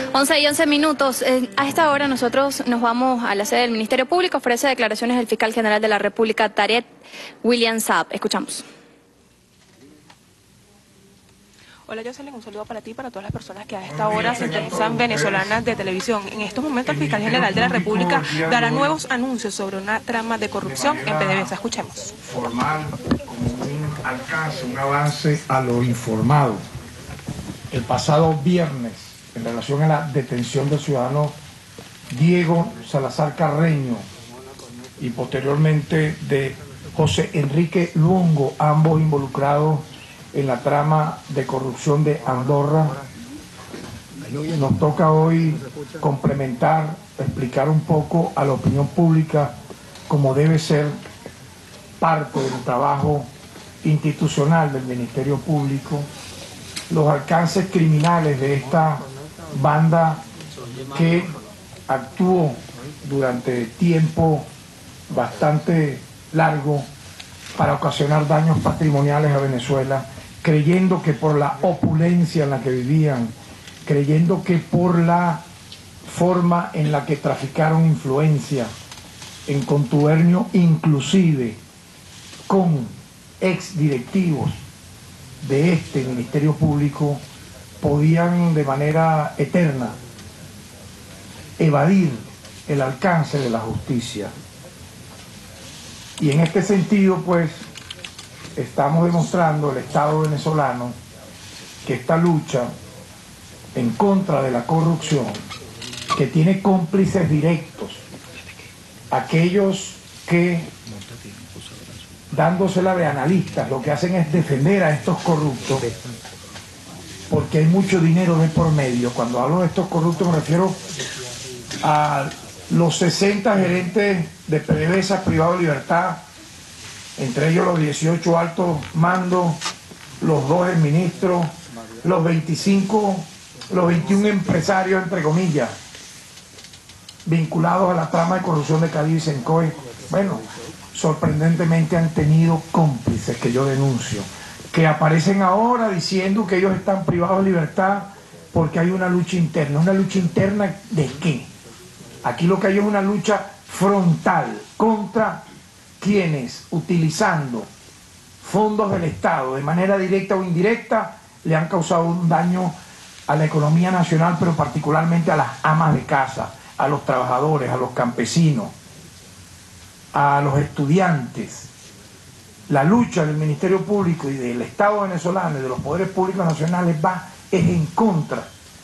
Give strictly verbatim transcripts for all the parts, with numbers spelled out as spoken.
once y once minutos. Eh, a esta hora nosotros nos vamos a la sede del Ministerio Público. Ofrece declaraciones el fiscal general de la República, Tarek William Saab. Escuchamos. Hola Jocelyn, un saludo para ti y para todas las personas que a esta hora sintonizan Venezolanas de Televisión. En estos momentos el fiscal general de la República dará nuevos anuncios sobre una trama de corrupción en PDVSA. Escuchemos. Formal, como un alcance, un avance a lo informado. El pasado viernes, en relación a la detención del ciudadano Diego Salazar Carreño y posteriormente de José Enrique Luongo, ambos involucrados en la trama de corrupción de Andorra, nos toca hoy complementar, explicar un poco a la opinión pública cómo debe ser parte del trabajo institucional del Ministerio Público, los alcances criminales de esta banda que actuó durante tiempo bastante largo para ocasionar daños patrimoniales a Venezuela, creyendo que por la opulencia en la que vivían, creyendo que por la forma en la que traficaron influencia, en contubernio inclusive con exdirectivos de este Ministerio Público, podían de manera eterna evadir el alcance de la justicia. Y en este sentido, pues, estamos demostrando el Estado venezolano que esta lucha en contra de la corrupción, que tiene cómplices directos, aquellos que, dándosela de analistas, lo que hacen es defender a estos corruptos, porque hay mucho dinero de por medio. Cuando hablo de estos corruptos me refiero a los sesenta gerentes de PDVSA privado de libertad, entre ellos los dieciocho altos mandos, los dos exministros, los veinticinco, los veintiún empresarios, entre comillas, vinculados a la trama de corrupción de Cadivi y Sencoe. Bueno, sorprendentemente han tenido cómplices que yo denuncio, que aparecen ahora diciendo que ellos están privados de libertad porque hay una lucha interna. ¿Una lucha interna de qué? Aquí lo que hay es una lucha frontal contra quienes, utilizando fondos del Estado de manera directa o indirecta, le han causado un daño a la economía nacional, pero particularmente a las amas de casa, a los trabajadores, a los campesinos, a los estudiantes. La lucha del Ministerio Público y del Estado venezolano y de los poderes públicos nacionales va es en contra,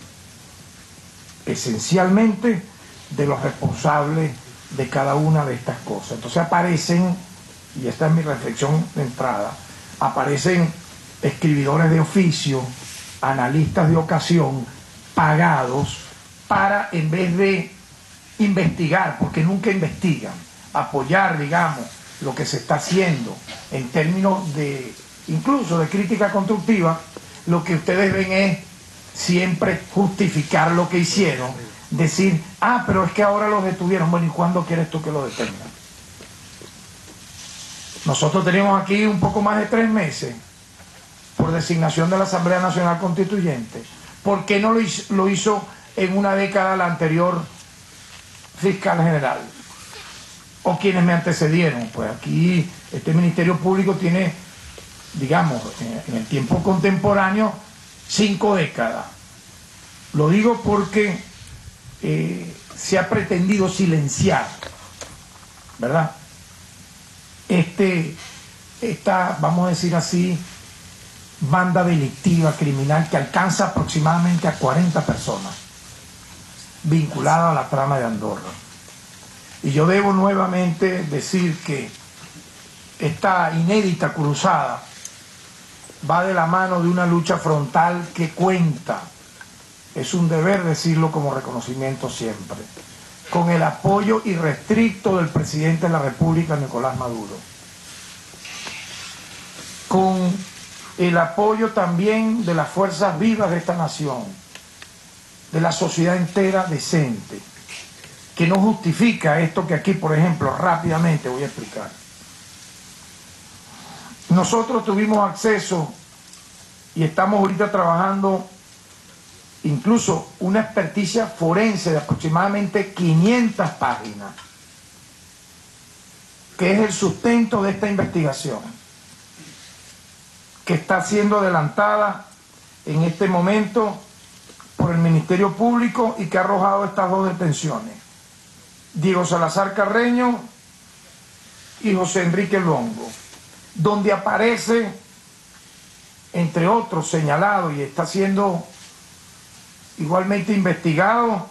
esencialmente, de los responsables de cada una de estas cosas. Entonces aparecen, y esta es mi reflexión de entrada, aparecen escribidores de oficio, analistas de ocasión, pagados para, en vez de investigar, porque nunca investigan, apoyar, digamos, lo que se está haciendo en términos de, incluso de crítica constructiva, lo que ustedes ven es siempre justificar lo que hicieron, decir, ah, pero es que ahora los detuvieron. Bueno, ¿y cuándo quieres tú que lo detengan? Nosotros tenemos aquí un poco más de tres meses por designación de la Asamblea Nacional Constituyente. ¿Por qué no lo hizo, lo hizo en una década la anterior fiscal general? O quienes me antecedieron. Pues aquí este Ministerio Público tiene, digamos, en el tiempo contemporáneo, cinco décadas. Lo digo porque eh, se ha pretendido silenciar, ¿verdad? Este, esta, vamos a decir así, banda delictiva, criminal, que alcanza aproximadamente a cuarenta personas vinculadas a la trama de Andorra. Y yo debo nuevamente decir que esta inédita cruzada va de la mano de una lucha frontal que cuenta, es un deber decirlo como reconocimiento siempre, con el apoyo irrestricto del presidente de la República, Nicolás Maduro, con el apoyo también de las fuerzas vivas de esta nación, de la sociedad entera decente, que no justifica esto que aquí, por ejemplo, rápidamente voy a explicar. Nosotros tuvimos acceso y estamos ahorita trabajando incluso una experticia forense de aproximadamente quinientas páginas, que es el sustento de esta investigación, que está siendo adelantada en este momento por el Ministerio Público y que ha arrojado estas dos detenciones: Diego Salazar Carreño y José Enrique Luongo, donde aparece, entre otros señalados, y está siendo igualmente investigado,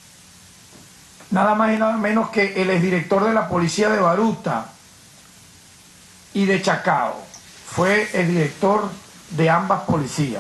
nada más y nada menos que el exdirector de la policía de Baruta y de Chacao. Fue el director de ambas policías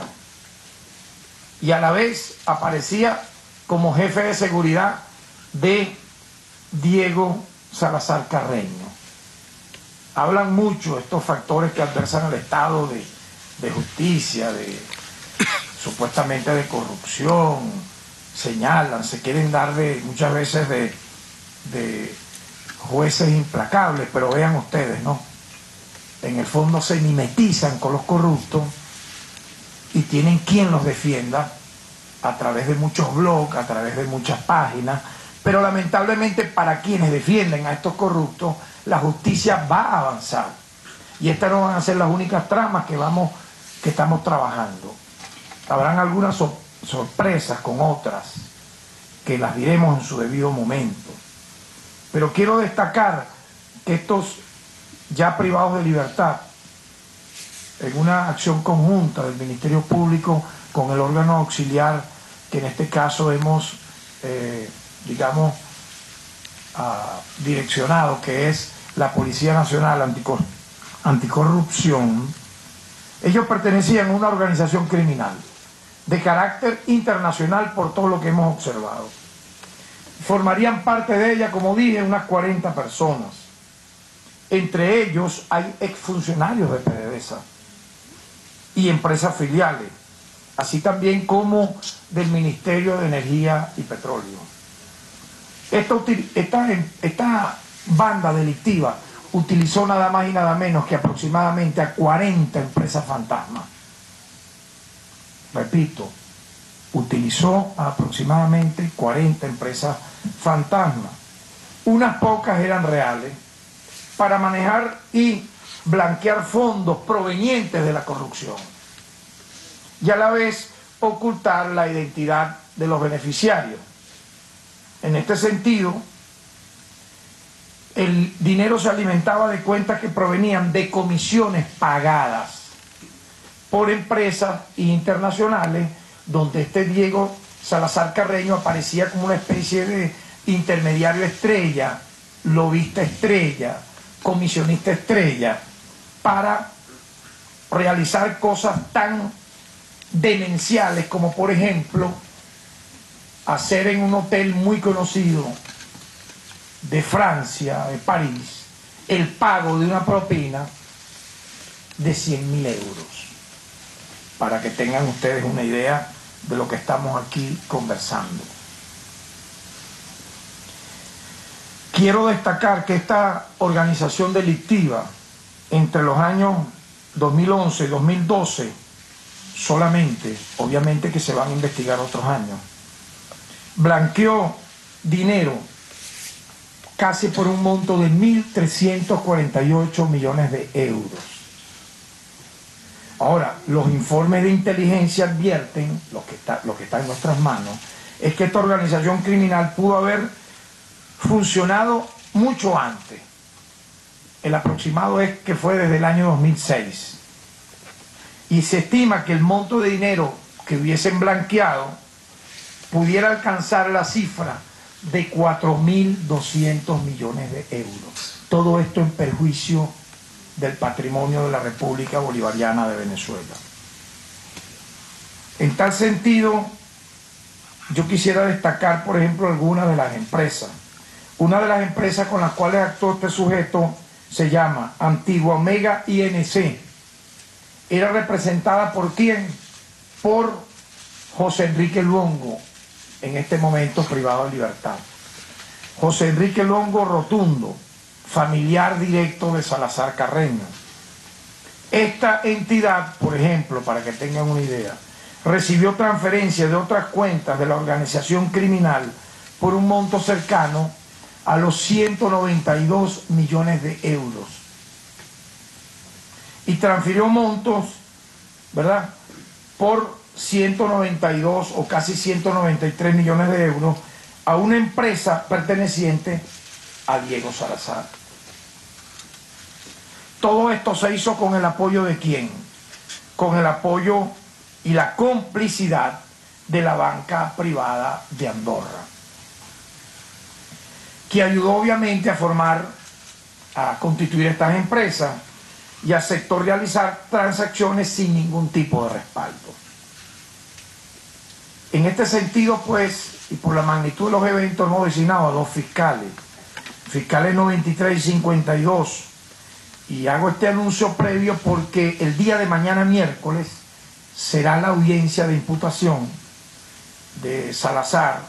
y a la vez aparecía como jefe de seguridad de Diego Salazar Carreño. Hablan mucho estos factores que adversan al Estado de, de justicia, de supuestamente de corrupción, señalan, se quieren dar de muchas veces de, de jueces implacables, pero vean ustedes, ¿no? En el fondo se mimetizan con los corruptos y tienen quien los defienda a través de muchos blogs, a través de muchas páginas, pero lamentablemente para quienes defienden a estos corruptos, la justicia va a avanzar. Y estas no van a ser las únicas tramas que, vamos, que estamos trabajando. Habrán algunas so sorpresas con otras, que las diremos en su debido momento. Pero quiero destacar que estos ya privados de libertad, en una acción conjunta del Ministerio Público con el órgano auxiliar que en este caso hemos, eh, digamos, uh, direccionado, que es la Policía Nacional Anticor Anticorrupción, ellos pertenecían a una organización criminal de carácter internacional por todo lo que hemos observado. Formarían parte de ella, como dije, unas cuarenta personas. Entre ellos hay exfuncionarios de PDVSA y empresas filiales, así también como del Ministerio de Energía y Petróleo. Esta, esta, esta banda delictiva utilizó nada más y nada menos que aproximadamente a cuarenta empresas fantasmas. Repito, utilizó a aproximadamente cuarenta empresas fantasmas. Unas pocas eran reales, para manejar y blanquear fondos provenientes de la corrupción y a la vez ocultar la identidad de los beneficiarios. En este sentido, el dinero se alimentaba de cuentas que provenían de comisiones pagadas por empresas internacionales, donde este Diego Salazar Carreño aparecía como una especie de intermediario estrella, lobista estrella, comisionista estrella, para realizar cosas tan demenciales como, por ejemplo, hacer en un hotel muy conocido de Francia, de París, el pago de una propina de cien mil euros, para que tengan ustedes una idea de lo que estamos aquí conversando. Quiero destacar que esta organización delictiva, entre los años dos mil once y dos mil doce, solamente, obviamente que se van a investigar otros años, blanqueó dinero casi por un monto de mil trescientos cuarenta y ocho millones de euros. Ahora, los informes de inteligencia advierten, lo que está, lo que está en nuestras manos, es que esta organización criminal pudo haber funcionado mucho antes. El aproximado es que fue desde el año dos mil seis. Y se estima que el monto de dinero que hubiesen blanqueado pudiera alcanzar la cifra de cuatro mil doscientos millones de euros. Todo esto en perjuicio del patrimonio de la República Bolivariana de Venezuela. En tal sentido, yo quisiera destacar, por ejemplo, algunas de las empresas. Una de las empresas con las cuales actuó este sujeto se llama Antigua Omega I N C. Era representada por ¿quién? Por José Enrique Luongo, en este momento privado de libertad. José Enrique Luongo Rotundo, familiar directo de Salazar Carreño. Esta entidad, por ejemplo, para que tengan una idea, recibió transferencias de otras cuentas de la organización criminal por un monto cercano a los ciento noventa y dos millones de euros. Y transfirió montos, ¿verdad?, por ciento noventa y dos o casi ciento noventa y tres millones de euros a una empresa perteneciente a Diego Salazar. Todo esto se hizo con el apoyo de ¿quién? Con el apoyo y la complicidad de la banca privada de Andorra, que ayudó obviamente a formar, a constituir estas empresas y aceptó realizar transacciones sin ningún tipo de respaldo. En este sentido, pues, y por la magnitud de los eventos, hemos designado a dos fiscales, fiscales noventa y tres y cincuenta y dos, y hago este anuncio previo porque el día de mañana, miércoles, será la audiencia de imputación de Salazar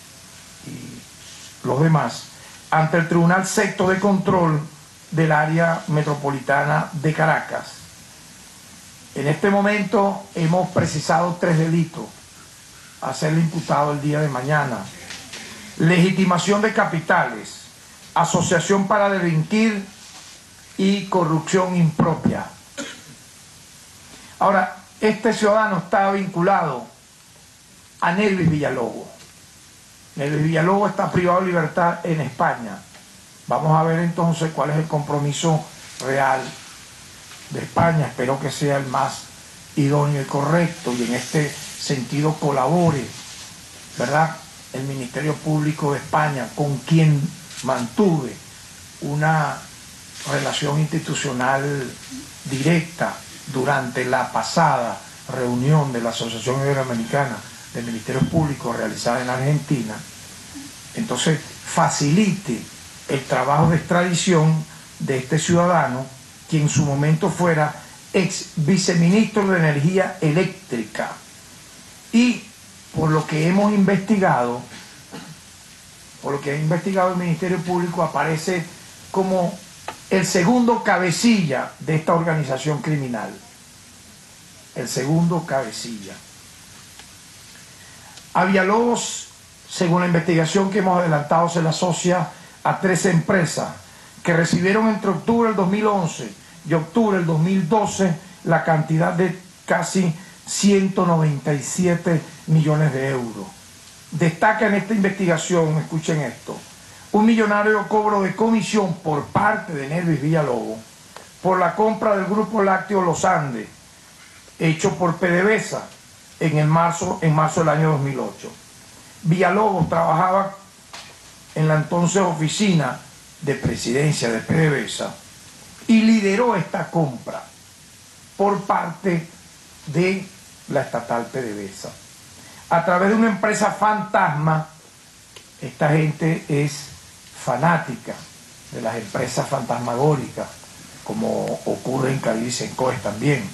y los demás ante el Tribunal Sexto de Control del Área Metropolitana de Caracas. En este momento hemos precisado tres delitos a serle imputado el día de mañana: legitimación de capitales, asociación para delinquir y corrupción impropia. Ahora, este ciudadano está vinculado a Nervis Villalobos. Nervis Villalobos está privado de libertad en España. Vamos a ver entonces cuál es el compromiso real de España. Espero que sea el más idóneo y correcto, y en este sentido colabore, ¿verdad?, el Ministerio Público de España, con quien mantuve una relación institucional directa durante la pasada reunión de la Asociación Iberoamericana de Ministerios Públicos realizada en Argentina. Entonces facilite el trabajo de extradición de este ciudadano, quien en su momento fuera ex viceministro de Energía Eléctrica, y por lo que hemos investigado, por lo que ha investigado el Ministerio Público, aparece como el segundo cabecilla de esta organización criminal. El segundo cabecilla. A Villalobos, según la investigación que hemos adelantado, se le asocia a tres empresas que recibieron entre octubre del dos mil once y octubre del dos mil doce la cantidad de casi ciento noventa y siete millones de euros. Destaca en esta investigación, escuchen esto, un millonario cobro de comisión por parte de Nervis Villalobos por la compra del Grupo Lácteo Los Andes, hecho por PDVSA en, el marzo, en marzo del año dos mil ocho. Villalobos trabajaba en la entonces oficina de presidencia de PDVSA y lideró esta compra por parte de la estatal PDVSA. A través de una empresa fantasma, esta gente es fanática de las empresas fantasmagóricas, como ocurre en Cadiz y Sencoes también,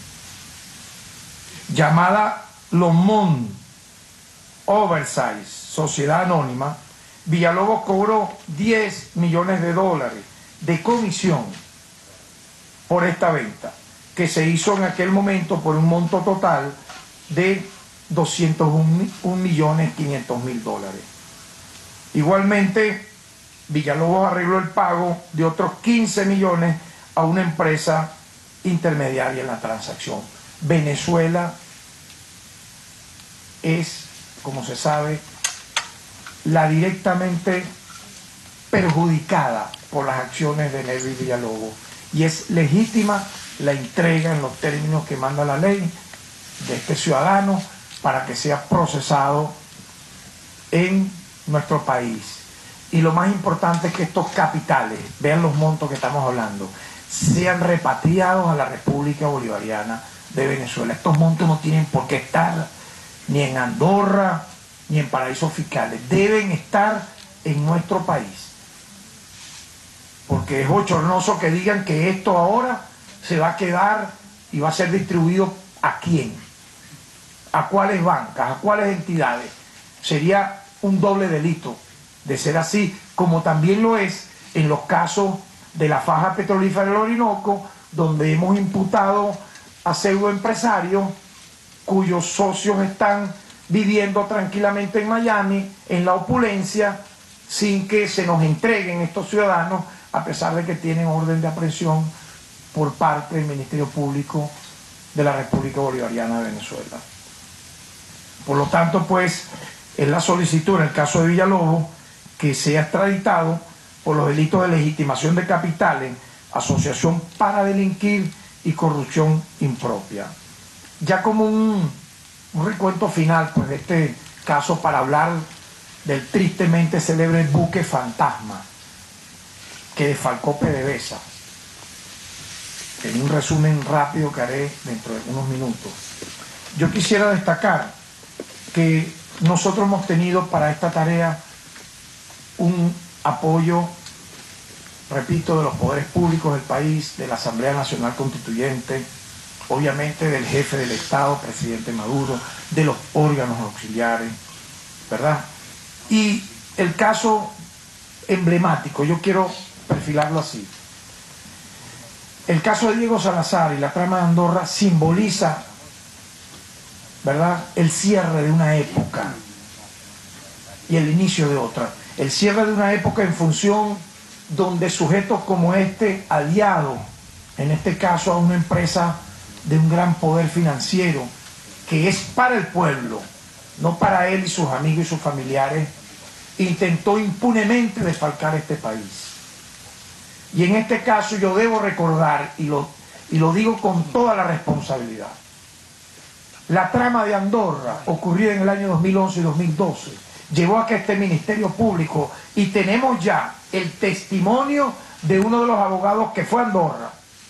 llamada Lomond Oversize, Sociedad Anónima. Villalobos cobró diez millones de dólares de comisión por esta venta, que se hizo en aquel momento por un monto total de doscientos un millones quinientos mil dólares. Igualmente, Villalobos arregló el pago de otros quince millones a una empresa intermediaria en la transacción. Venezuela es, como se sabe, la directamente perjudicada por las acciones de Nervis Villalobos, y es legítima la entrega en los términos que manda la ley de este ciudadano para que sea procesado en nuestro país. Y lo más importante es que estos capitales, vean los montos que estamos hablando, sean repatriados a la República Bolivariana de Venezuela. Estos montos no tienen por qué estar ni en Andorra ni en paraísos fiscales, deben estar en nuestro país, porque es bochornoso que digan que esto ahora se va a quedar y va a ser distribuido ¿a quién? ¿A cuáles bancas? ¿A cuáles entidades? Sería un doble delito de ser así, como también lo es en los casos de la faja petrolífera del Orinoco, donde hemos imputado a pseudoempresarios cuyos socios están viviendo tranquilamente en Miami, en la opulencia, sin que se nos entreguen estos ciudadanos, a pesar de que tienen orden de aprehensión por parte del Ministerio Público de la República Bolivariana de Venezuela. Por lo tanto, pues, es la solicitud en el caso de Villalobos que sea extraditado por los delitos de legitimación de capitales, asociación para delinquir y corrupción impropia. Ya como un, un recuento final, pues, de este caso, para hablar del tristemente célebre buque fantasma que desfalcó PDVSA. En un resumen rápido que haré dentro de unos minutos. Yo quisiera destacar que nosotros hemos tenido para esta tarea un apoyo, repito, de los poderes públicos del país, de la Asamblea Nacional Constituyente, obviamente del jefe del Estado, presidente Maduro, de los órganos auxiliares, ¿verdad? Y el caso emblemático, yo quiero perfilarlo así. El caso de Diego Salazar y la trama de Andorra simboliza, ¿verdad?, el cierre de una época y el inicio de otra. El cierre de una época en función donde sujetos como este, aliados, en este caso a una empresa de un gran poder financiero, que es para el pueblo, no para él y sus amigos y sus familiares, intentó impunemente desfalcar este país. Y en este caso yo debo recordar, y lo, y lo digo con toda la responsabilidad, la trama de Andorra, ocurrida en el año dos mil once y dos mil doce, llevó a que este Ministerio Público, y tenemos ya el testimonio de uno de los abogados que fue a Andorra.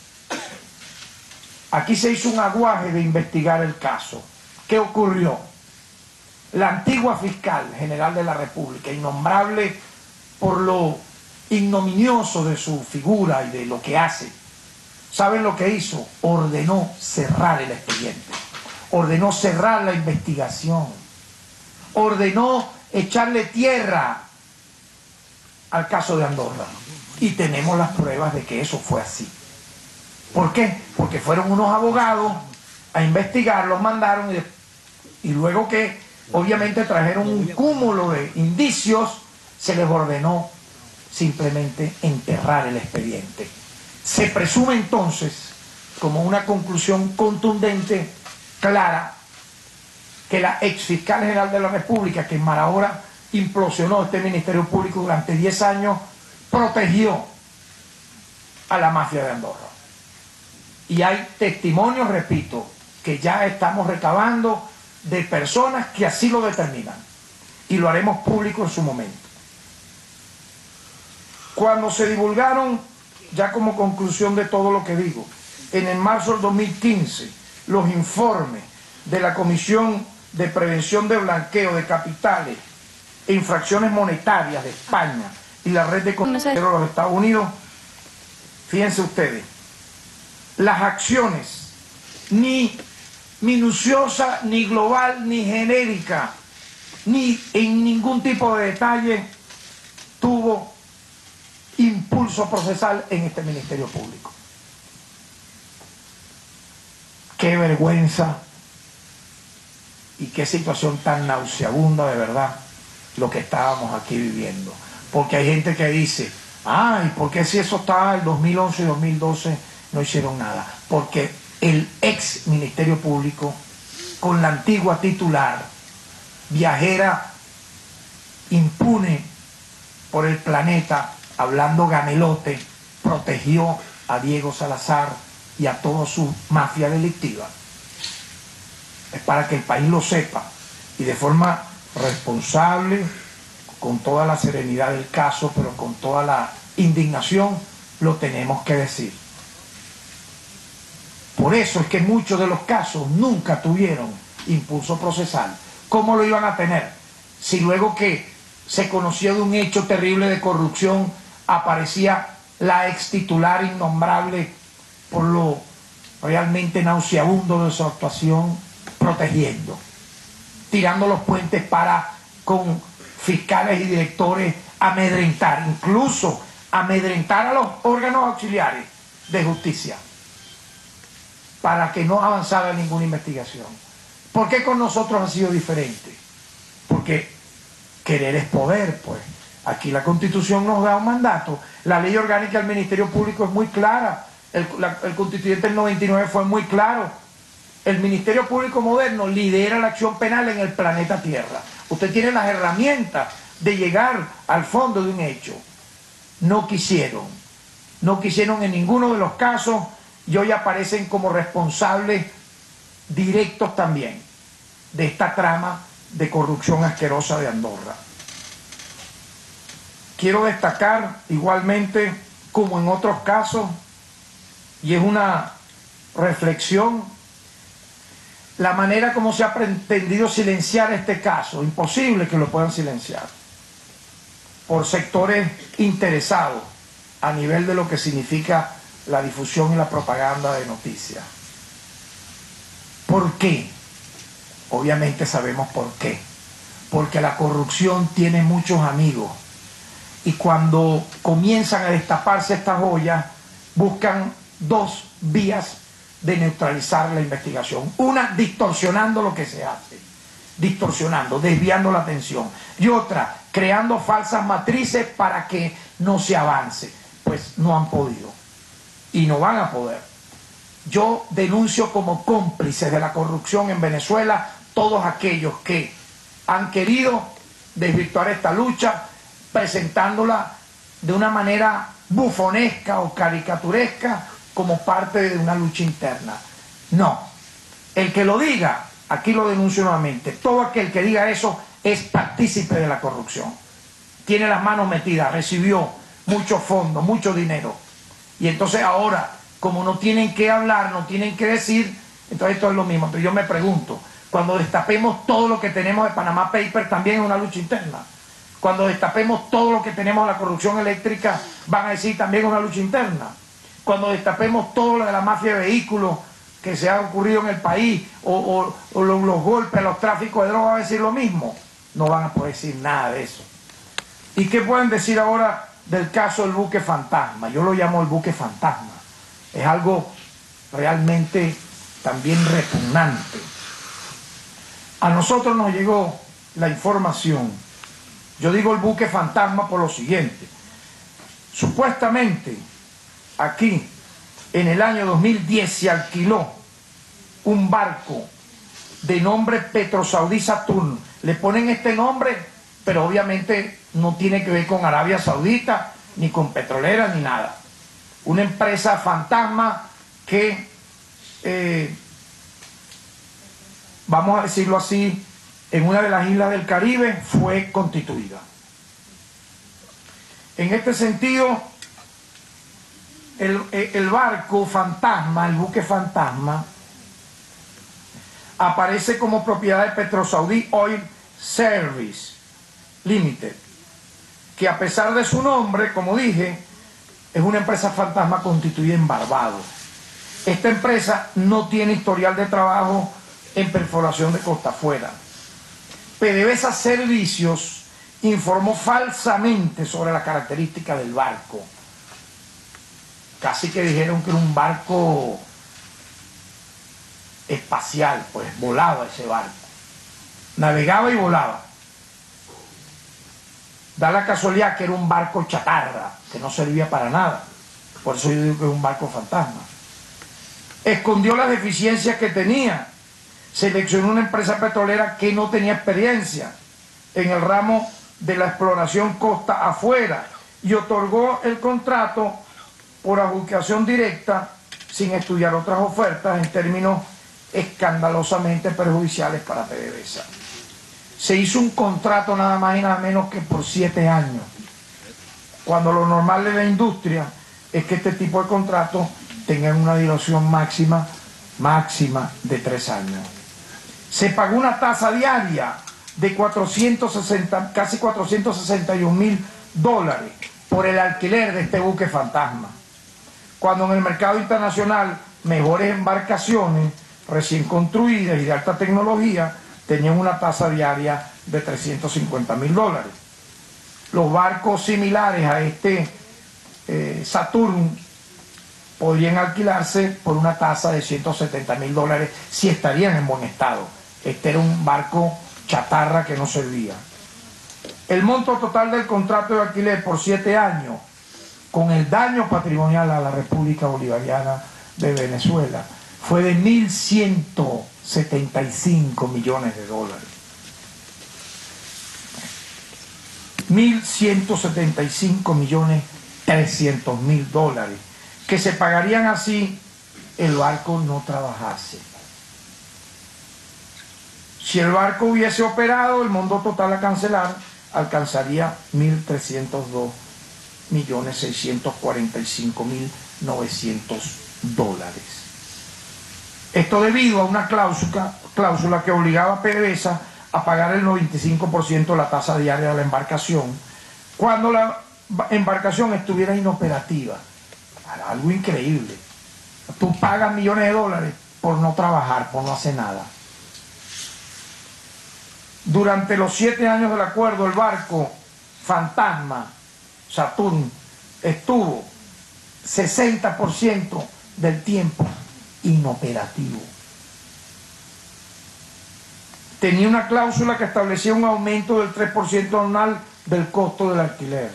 Aquí se hizo un aguaje de investigar el caso. ¿Qué ocurrió? La antigua fiscal general de la República, innombrable por lo ignominioso de su figura y de lo que hace, ¿saben lo que hizo? Ordenó cerrar el expediente, ordenó cerrar la investigación, ordenó echarle tierra al caso de Andorra. Y tenemos las pruebas de que eso fue así. ¿Por qué? Porque fueron unos abogados a investigar, los mandaron y, y luego que obviamente trajeron un cúmulo de indicios, se les ordenó simplemente enterrar el expediente. Se presume entonces, como una conclusión contundente, clara, que la ex fiscal general de la República, que en Marahora implosionó este Ministerio Público durante diez años, protegió a la mafia de Andorra. Y hay testimonios, repito, que ya estamos recabando de personas que así lo determinan. Y lo haremos público en su momento. Cuando se divulgaron, ya como conclusión de todo lo que digo, en el marzo del dos mil quince, los informes de la Comisión de Prevención de Blanqueo de Capitales e Infracciones Monetarias de España y la red de consejeros de los Estados Unidos, fíjense ustedes, las acciones, ni minuciosa, ni global, ni genérica, ni en ningún tipo de detalle, tuvo impulso procesal en este Ministerio Público. Qué vergüenza y qué situación tan nauseabunda, de verdad, lo que estábamos aquí viviendo. Porque hay gente que dice, ay, ¿por qué si eso estaba en el dos mil once y dos mil doce no hicieron nada? Porque el ex Ministerio Público, con la antigua titular, viajera, impune por el planeta, hablando gamelote, protegió a Diego Salazar y a toda su mafia delictiva. Es para que el país lo sepa y de forma responsable, con toda la serenidad del caso, pero con toda la indignación, lo tenemos que decir. Por eso es que muchos de los casos nunca tuvieron impulso procesal. ¿Cómo lo iban a tener? Si luego que se conocía de un hecho terrible de corrupción, aparecía la ex titular innombrable por lo realmente nauseabundo de su actuación, protegiendo, tirando los puentes para con fiscales y directores amedrentar, incluso amedrentar a los órganos auxiliares de justicia para que no avanzara ninguna investigación. ¿Por qué con nosotros ha sido diferente? Porque querer es poder, pues. Aquí la Constitución nos da un mandato. La ley orgánica del Ministerio Público es muy clara. El, la, el constituyente del noventa y nueve fue muy claro. El Ministerio Público moderno lidera la acción penal en el planeta Tierra. Usted tiene las herramientas de llegar al fondo de un hecho. No quisieron. No quisieron en ninguno de los casos y hoy aparecen como responsables directos también de esta trama de corrupción asquerosa de Andorra. Quiero destacar igualmente, como en otros casos, y es una reflexión, la manera como se ha pretendido silenciar este caso. Imposible que lo puedan silenciar por sectores interesados a nivel de lo que significa la difusión y la propaganda de noticias. ¿Por qué? Obviamente sabemos por qué. Porque la corrupción tiene muchos amigos. Y cuando comienzan a destaparse estas joyas, buscan dos vías de neutralizar la investigación. Una, distorsionando lo que se hace. Distorsionando, desviando la atención. Y otra, creando falsas matrices para que no se avance. Pues no han podido. Y no van a poder. Yo denuncio como cómplices de la corrupción en Venezuela todos aquellos que han querido desvirtuar esta lucha presentándola de una manera bufonesca o caricaturesca como parte de una lucha interna. No. El que lo diga, aquí lo denuncio nuevamente, todo aquel que diga eso es partícipe de la corrupción. Tiene las manos metidas, recibió mucho fondo, mucho dinero. Y entonces ahora, como no tienen que hablar, no tienen que decir, entonces esto es lo mismo. Pero yo me pregunto, cuando destapemos todo lo que tenemos de Panama Papers, también es una lucha interna. Cuando destapemos todo lo que tenemos de la corrupción eléctrica, van a decir también es una lucha interna. Cuando destapemos todo lo de la mafia de vehículos que se ha ocurrido en el país, o, o, o los, los golpes, los tráficos de drogas, van a decir lo mismo. No van a poder decir nada de eso. ¿Y qué pueden decir ahora del caso del buque fantasma? Yo lo llamo el buque fantasma. Es algo realmente también repugnante. A nosotros nos llegó la información. Yo digo el buque fantasma por lo siguiente. Supuestamente aquí en el año dos mil diez se alquiló un barco de nombre Petrosaudí Saturn. Le ponen este nombre, pero obviamente no tiene que ver con Arabia Saudita, ni con petroleras, ni nada. Una empresa fantasma que, eh, vamos a decirlo así, en una de las islas del Caribe fue constituida. En este sentido, el, el barco fantasma, el buque fantasma, aparece como propiedad de Petrosaudí Oil Service Limited, que a pesar de su nombre, como dije, es una empresa fantasma constituida en Barbados. Esta empresa no tiene historial de trabajo en perforación de costa afuera. PDVSA Servicios informó falsamente sobre la característica del barco. Casi que dijeron que era un barco espacial, pues volaba ese barco. Navegaba y volaba. Da la casualidad que era un barco chatarra, que no servía para nada. Por eso yo digo que es un barco fantasma. Escondió las deficiencias que tenía. Seleccionó una empresa petrolera que no tenía experiencia en el ramo de la exploración costa afuera y otorgó el contrato por adjudicación directa sin estudiar otras ofertas en términos escandalosamente perjudiciales para PDVSA. Se hizo un contrato nada más y nada menos que por siete años, cuando lo normal de la industria es que este tipo de contratos tengan una duración máxima, máxima de tres años. Se pagó una tasa diaria de cuatrocientos sesenta, casi cuatrocientos sesenta y un mil dólares por el alquiler de este buque fantasma, cuando en el mercado internacional mejores embarcaciones recién construidas y de alta tecnología tenían una tasa diaria de trescientos cincuenta mil dólares. Los barcos similares a este eh, Saturn podrían alquilarse por una tasa de ciento setenta mil dólares si estarían en buen estado. Este era un barco chatarra que no servía. El monto total del contrato de alquiler por siete años, con el daño patrimonial a la República Bolivariana de Venezuela, fue de mil ciento setenta y cinco millones de dólares. mil ciento setenta y cinco millones trescientos mil dólares, que se pagarían así el barco no trabajase. Si el barco hubiese operado, el monto total a cancelar alcanzaría mil trescientos dos millones seiscientos cuarenta y cinco mil novecientos dólares. Esto debido a una cláusula, cláusula que obligaba a PDVSA a pagar el noventa y cinco por ciento de la tasa diaria de la embarcación cuando la embarcación estuviera inoperativa. Era algo increíble. Tú pagas millones de dólares por no trabajar, por no hacer nada. Durante los siete años del acuerdo, el barco Fantasma Saturn estuvo sesenta por ciento del tiempo inoperativo. Tenía una cláusula que establecía un aumento del tres por ciento anual del costo del alquiler.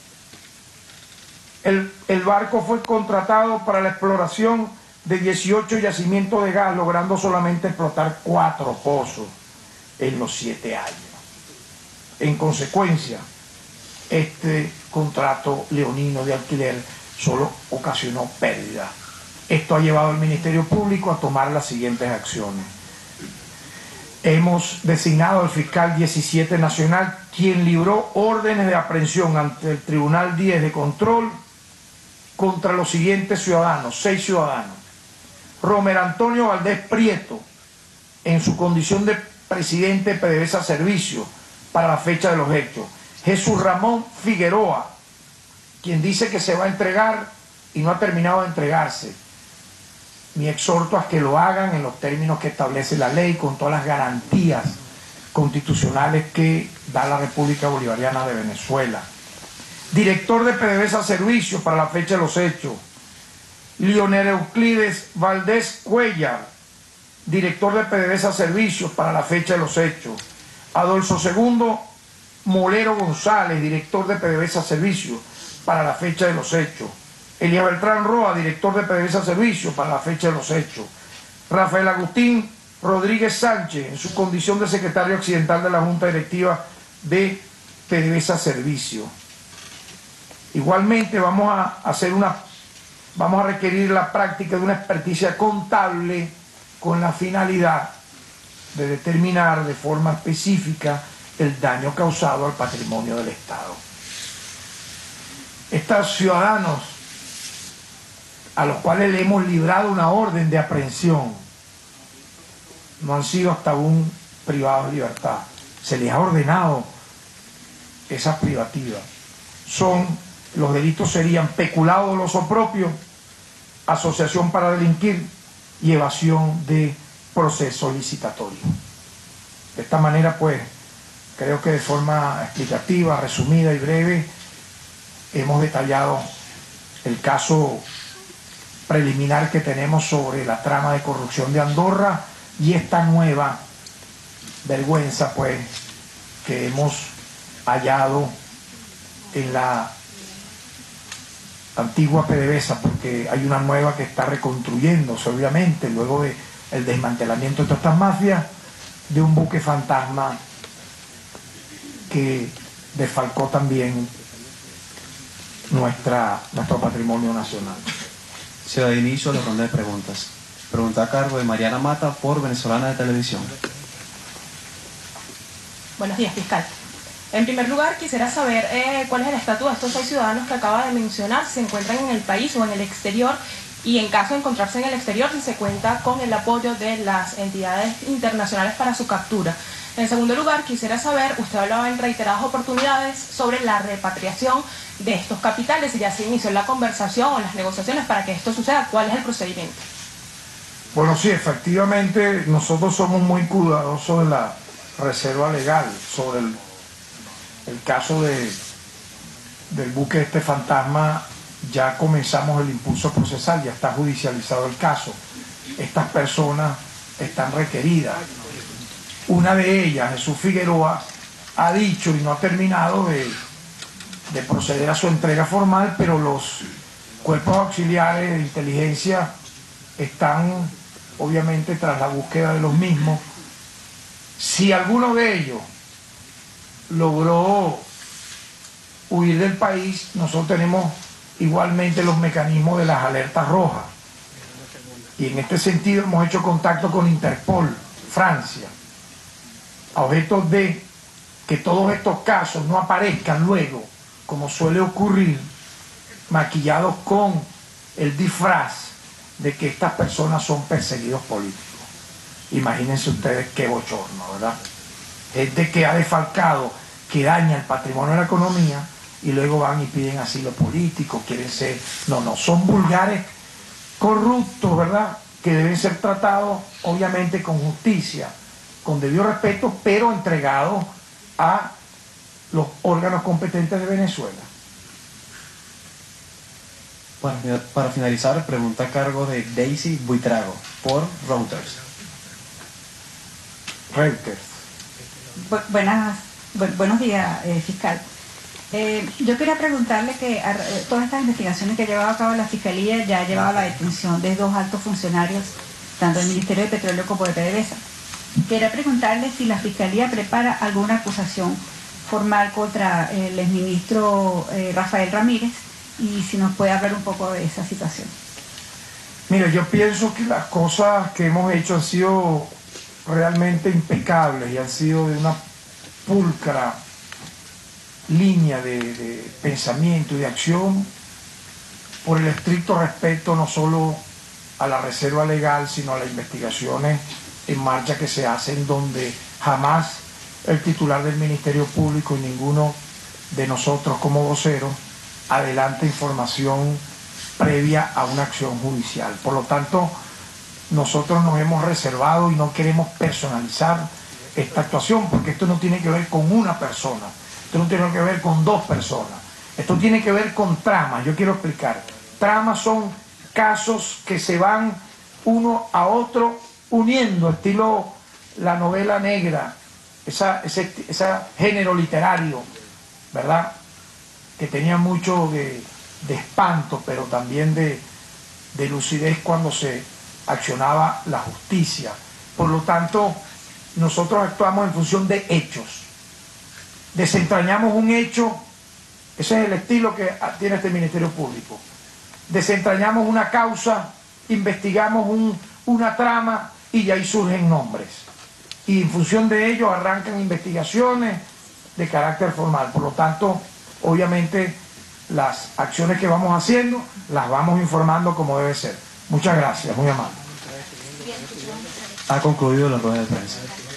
El, el barco fue contratado para la exploración de dieciocho yacimientos de gas, logrando solamente explotar cuatro pozos en los siete años. En consecuencia, este contrato leonino de alquiler solo ocasionó pérdida. Esto ha llevado al Ministerio Público a tomar las siguientes acciones. Hemos designado al fiscal diecisiete nacional, quien libró órdenes de aprehensión ante el Tribunal diez de control contra los siguientes ciudadanos, seis ciudadanos. Romer Antonio Valdés Prieto, en su condición de presidente de PDVSA Servicios para la fecha de los hechos. Jesús Ramón Figueroa, quien dice que se va a entregar y no ha terminado de entregarse. Mi exhorto a que lo hagan en los términos que establece la ley, con todas las garantías constitucionales que da la República Bolivariana de Venezuela. Director de PDVSA Servicios para la fecha de los hechos, Leonel Euclides Valdés Cuellar, director de PDVSA Servicios para la fecha de los hechos. Adolfo segundo Molero González, director de PDVSA Servicios para la fecha de los hechos. Elías Beltrán Roa, director de PDVSA Servicios para la fecha de los hechos. Rafael Agustín Rodríguez Sánchez, en su condición de secretario accidental de la Junta Directiva de PDVSA Servicios. Igualmente vamos a hacer una, vamos a requerir la práctica de una experticia contable con la finalidad de determinar de forma específica el daño causado al patrimonio del Estado. Estos ciudadanos a los cuales le hemos librado una orden de aprehensión no han sido hasta aún privados de libertad. Se les ha ordenado esa privativa. Son, los delitos serían peculado doloso propio, asociación para delinquir y evasión de proceso licitatorio. De esta manera, pues, creo que de forma explicativa, resumida y breve, hemos detallado el caso preliminar que tenemos sobre la trama de corrupción de Andorra y esta nueva vergüenza, pues, que hemos hallado en la antigua PDVSA, porque hay una nueva que está reconstruyéndose, obviamente, luego del desmantelamiento de todas estas mafias, de un buque fantasma que desfalcó también nuestra, nuestro patrimonio nacional. Se da inicio a la ronda de preguntas. Pregunta a cargo de Mariana Mata por Venezolana de Televisión. Buenos días, fiscal. En primer lugar, quisiera saber eh, cuál es el estatus de estos seis ciudadanos que acaba de mencionar, si se encuentran en el país o en el exterior, y en caso de encontrarse en el exterior, si se cuenta con el apoyo de las entidades internacionales para su captura. En segundo lugar, quisiera saber, usted hablaba en reiteradas oportunidades sobre la repatriación de estos capitales, y ya se inició la conversación o las negociaciones para que esto suceda. ¿Cuál es el procedimiento? Bueno, sí, efectivamente, nosotros somos muy cuidadosos de la reserva legal sobre el, el caso de, del buque este fantasma. Ya comenzamos el impulso procesal, ya está judicializado el caso. Estas personas están requeridas Una de ellas, Jesús Figueroa, ha dicho y no ha terminado de, de proceder a su entrega formal, pero los cuerpos auxiliares de inteligencia están obviamente tras la búsqueda de los mismos. Si alguno de ellos logró huir del país, nosotros tenemos igualmente los mecanismos de las alertas rojas. Y en este sentido hemos hecho contacto con Interpol, Francia, a objeto de que todos estos casos no aparezcan luego, como suele ocurrir, maquillados con el disfraz de que estas personas son perseguidos políticos. Imagínense ustedes qué bochorno, ¿verdad? Gente que ha defalcado, que daña el patrimonio de la economía y luego van y piden asilo político, quieren ser... No, no, son vulgares corruptos, ¿verdad? Que deben ser tratados obviamente con justicia, con debido respeto, pero entregados a los órganos competentes de Venezuela. Para, para finalizar, pregunta a cargo de Daisy Buitrago por Reuters. Reuters. Bu buenas, bu buenos días, eh, fiscal. Eh, yo quería preguntarle que a, eh, todas estas investigaciones que ha llevado a cabo la Fiscalía ya ha llevado a la detención de dos altos funcionarios, tanto del Ministerio de Petróleo como de PDVSA. Quería preguntarle si la Fiscalía prepara alguna acusación formal contra el exministro eh, Rafael Ramírez, y si nos puede hablar un poco de esa situación. Mira, yo pienso que las cosas que hemos hecho han sido realmente impecables y han sido de una pulcra línea de, de pensamiento y de acción por el estricto respeto no solo a la reserva legal, sino a las investigaciones en marcha que se hacen, donde jamás el titular del Ministerio Público y ninguno de nosotros como voceros adelanta información previa a una acción judicial. Por lo tanto, nosotros nos hemos reservado y no queremos personalizar esta actuación, porque esto no tiene que ver con una persona, esto no tiene que ver con dos personas, esto tiene que ver con tramas. Yo quiero explicar. Tramas son casos que se van uno a otro uniendo, estilo la novela negra, esa, ese, ese género literario, ¿verdad?, que tenía mucho de, de espanto, pero también de, de lucidez cuando se accionaba la justicia. Por lo tanto, nosotros actuamos en función de hechos. Desentrañamos un hecho, ese es el estilo que tiene este Ministerio Público. Desentrañamos una causa, investigamos un, una trama y de ahí surgen nombres. Y en función de ello arrancan investigaciones de carácter formal. Por lo tanto, obviamente las acciones que vamos haciendo las vamos informando como debe ser. Muchas gracias, muy amable. Ha concluido la rueda de prensa.